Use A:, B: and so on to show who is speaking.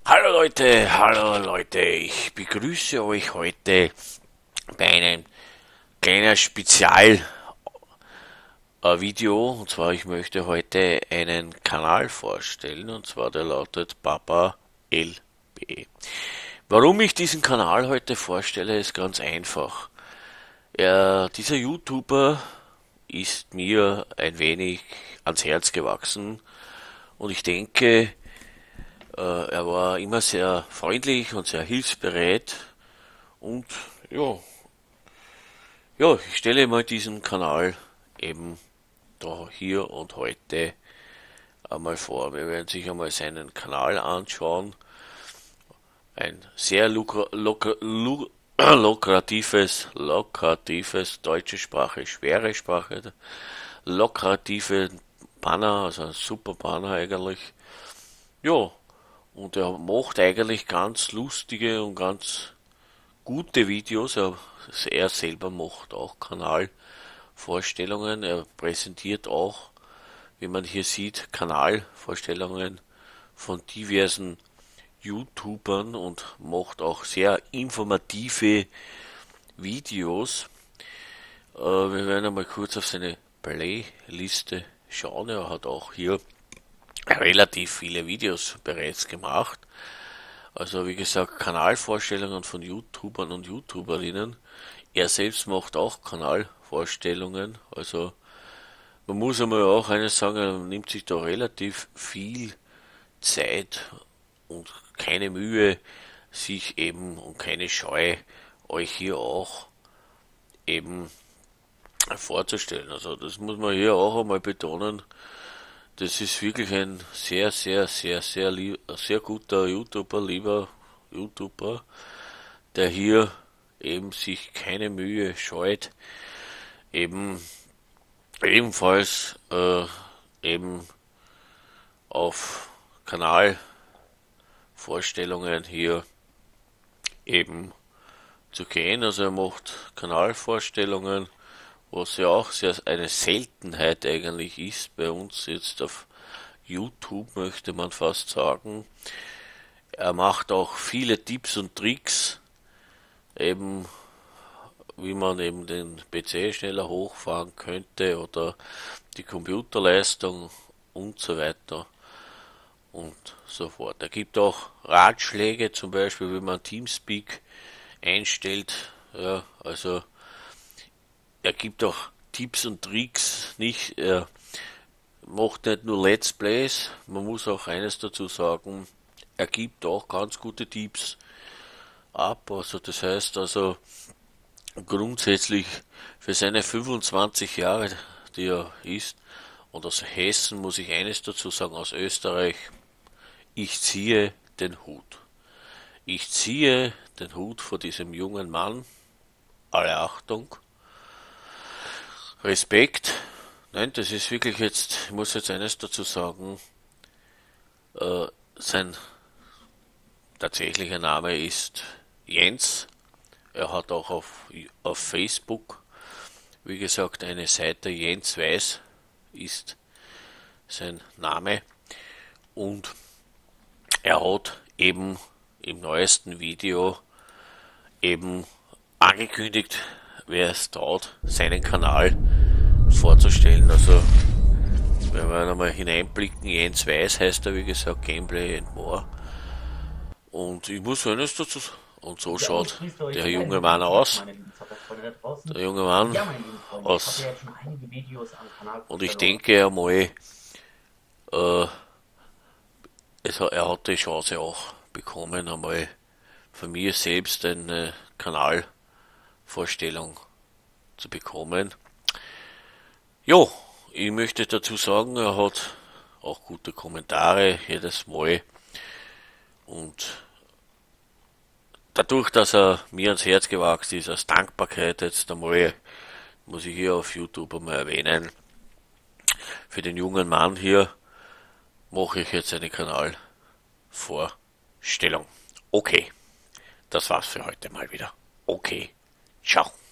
A: Hallo Leute, ich begrüße euch heute bei einem kleinen Spezialvideo. Und zwar, ich möchte heute einen Kanal vorstellen, und zwar der lautet Papa LB. Warum ich diesen Kanal heute vorstelle, ist ganz einfach. Dieser YouTuber ist mir ein wenig ans Herz gewachsen und ich denke, er war immer sehr freundlich und sehr hilfsbereit und ja, ich stelle mal diesen Kanal eben da hier und heute einmal vor. Wir werden sich einmal seinen Kanal anschauen. Ein sehr lukratives deutsche Sprache, schwere Sprache, lukrative Banner, also ein super Banner eigentlich. Ja, und er macht eigentlich ganz lustige und ganz gute Videos. Er selber macht auch Kanalvorstellungen. Er präsentiert auch, wie man hier sieht, Kanalvorstellungen von diversen YouTubern und macht auch sehr informative Videos. Wir werden einmal kurz auf seine Playliste schauen. Er hat auch hier relativ viele Videos bereits gemacht. Also wie gesagt, Kanalvorstellungen von YouTubern und YouTuberinnen. Er selbst macht auch Kanalvorstellungen. Also man muss einmal auch eines sagen, er nimmt sich da relativ viel Zeit und keine Mühe, sich eben und keine Scheu, euch hier auch eben vorzustellen. Also das muss man hier auch einmal betonen. Das ist wirklich ein sehr guter YouTuber, lieber YouTuber, der hier eben sich keine Mühe scheut, eben ebenfalls eben auf Kanalvorstellungen hier eben zu gehen. Also er macht Kanalvorstellungen, was ja auch sehr eine Seltenheit eigentlich ist bei uns jetzt auf YouTube, möchte man fast sagen. Er macht auch viele Tipps und Tricks, eben wie man eben den PC schneller hochfahren könnte oder die Computerleistung und so weiter und so fort. Er gibt auch Ratschläge, zum Beispiel, wie man Teamspeak einstellt. Ja, also er gibt auch Tipps und Tricks, nicht, er macht nicht nur Let's Plays, man muss auch eines dazu sagen, er gibt auch ganz gute Tipps ab, also das heißt also grundsätzlich für seine 25 Jahre, die er ist, und aus Hessen muss ich eines dazu sagen, aus Österreich, ich ziehe den Hut. Ich ziehe den Hut vor diesem jungen Mann, alle Achtung, Respekt. Nein, das ist wirklich jetzt, ich muss jetzt eines dazu sagen, sein tatsächlicher Name ist Jens. Er hat auch auf Facebook, wie gesagt, eine Seite, Jens Weiß ist sein Name. Und er hat eben im neuesten Video eben angekündigt, wer es traut, seinen Kanal vorzustellen. Also wenn wir einmal hineinblicken, Jens Weiß heißt er, wie gesagt, Gameplay and More. Und ich muss eines dazu sagen, und so schaut der junge Mann aus. Der junge Mann aus. Und ich denke einmal, er hat die Chance auch bekommen, einmal von mir selbst eine Kanalvorstellung zu bekommen. Jo, ich möchte dazu sagen, er hat auch gute Kommentare jedes Mal und dadurch, dass er mir ans Herz gewachsen ist, als Dankbarkeit jetzt einmal, muss ich hier auf YouTube einmal erwähnen, für den jungen Mann hier mache ich jetzt eine Kanalvorstellung. Okay, das war's für heute mal wieder. Okay, ciao.